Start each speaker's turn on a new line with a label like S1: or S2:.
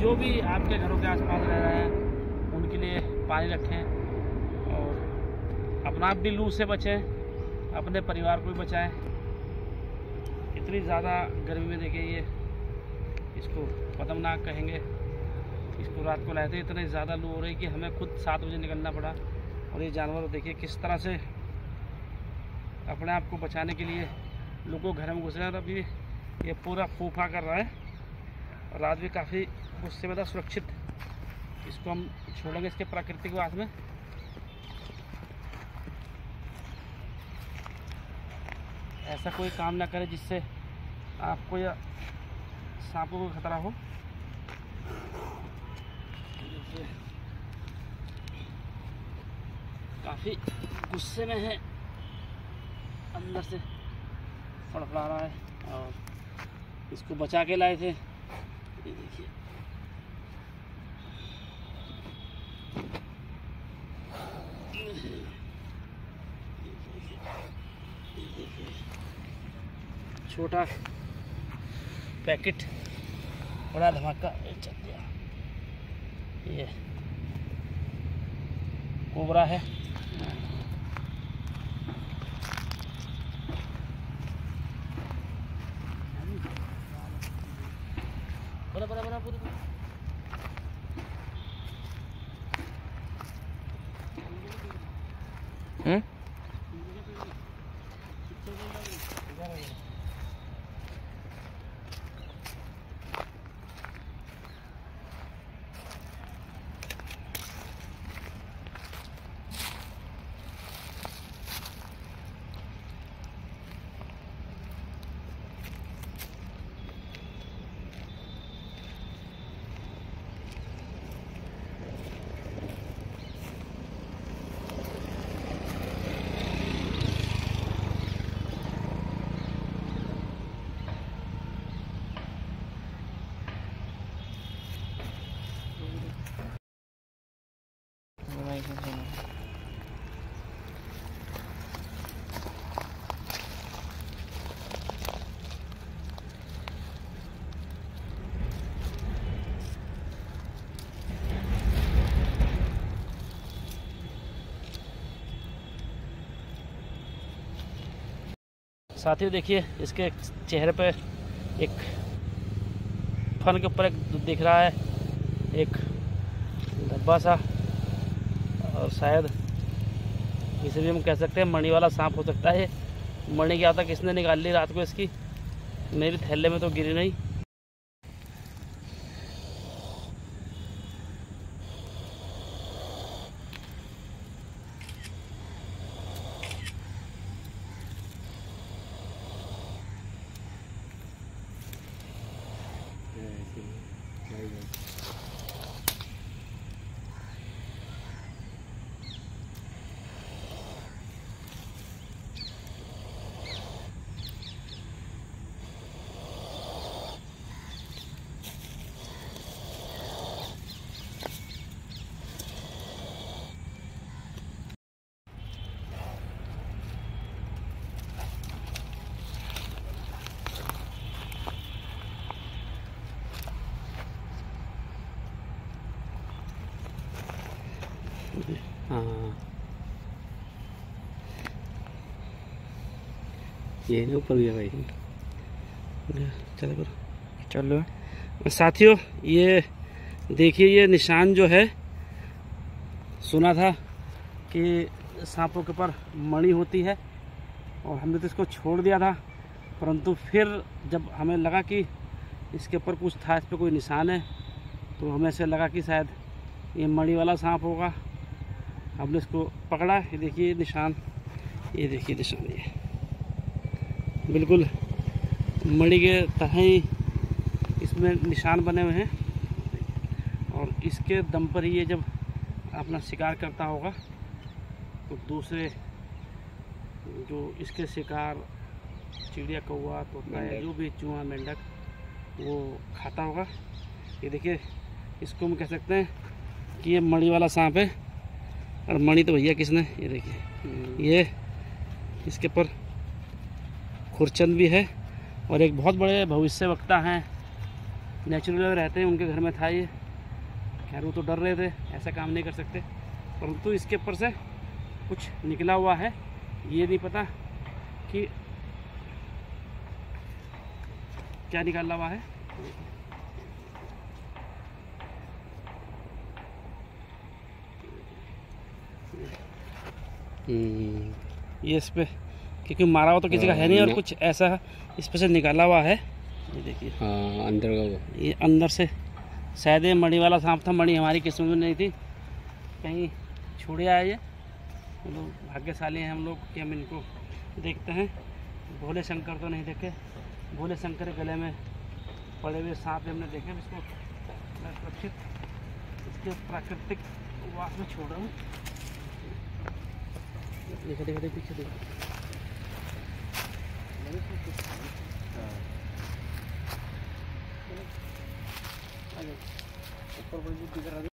S1: जो भी आपके घरों के आसपास रह रहे हैं उनके लिए पानी रखें और अपना आप भी लू से बचें, अपने परिवार को भी बचाएं। इतनी ज़्यादा गर्मी में देखिए ये इसको पद्मनाग कहेंगे, इसको रात को लाए थे, इतनी ज़्यादा लू हो रही कि हमें खुद 7 बजे निकलना पड़ा। और ये जानवर देखिए किस तरह से अपने आप को बचाने के लिए लोगों घर में घुस रहे हैं। अभी ये पूरा फूफा कर रहा है और रात भी काफ़ी उससे ज़्यादा सुरक्षित इसको हम छोड़ेंगे इसके प्राकृतिक वास में। ऐसा कोई काम ना करे जिससे आपको या सांपों को खतरा हो। काफ़ी गुस्से में है, अंदर से फड़फड़ा रहा है और इसको बचा के लाए थे। ये देखिए छोटा पैकेट बड़ा धमाका चल गया। ये कोबरा है। बड़ा बड़ा बड़ा पूरी साथियों देखिए इसके चेहरे पे एक फन के ऊपर एक दिख रहा है, एक धब्बा सा, और शायद इसे भी हम कह सकते हैं मणि वाला सांप हो सकता है। मणि क्या था किसने निकाल ली रात को इसकी, मेरी थैले में तो गिरी नहीं। हाँ ये नहीं ऊपर गया भाई, चलो करो चलो। साथियों ये देखिए ये निशान जो है, सुना था कि सांपों के ऊपर मणि होती है और हमने तो इसको छोड़ दिया था, परंतु फिर जब हमें लगा कि इसके ऊपर कुछ था, इस पर कोई निशान है, तो हमें ऐसे लगा कि शायद ये मणि वाला सांप होगा। हमने इसको पकड़ा, ये देखिए निशान, ये देखिए निशान, ये बिल्कुल मणि के तरह ही इसमें निशान बने हुए हैं और इसके दम पर ही ये जब अपना शिकार करता होगा तो दूसरे जो इसके शिकार चिड़िया, कौवा, तोता है, जो भी चूहा, मेंढक, वो खाता होगा। ये देखिए इसको हम कह सकते हैं कि ये मणि वाला सांप है। और मणि तो भैया किसने, ये देखिए ये इसके ऊपर खुरचंद भी है और एक बहुत बड़े भविष्यवक्ता हैं नेचुरल रहते हैं, उनके घर में था ये। खैर वो तो डर रहे थे, ऐसा काम नहीं कर सकते, परंतु इसके ऊपर से कुछ निकला हुआ है, ये नहीं पता कि क्या निकाला हुआ है। ये इस पे क्योंकि मारा हुआ तो किसी का है नहीं, और कुछ ऐसा इस पे से निकाला हुआ है, ये देखिए। हाँ, अंदर का ये अंदर से शायद ये मणि वाला सांप था। मणि हमारी किस्मत में नहीं थी, कहीं छूट आया ये। हम लोग भाग्यशाली हैं हम लोग कि हम इनको देखते हैं। भोले शंकर तो नहीं देखे, भोले शंकर के गले में पड़े हुए सांप हमने देखे। इसको मैं सुरक्षित इसके प्राकृतिक वास में छोड़ रहा हूँ। देखो देखो देखो पीछे देखो।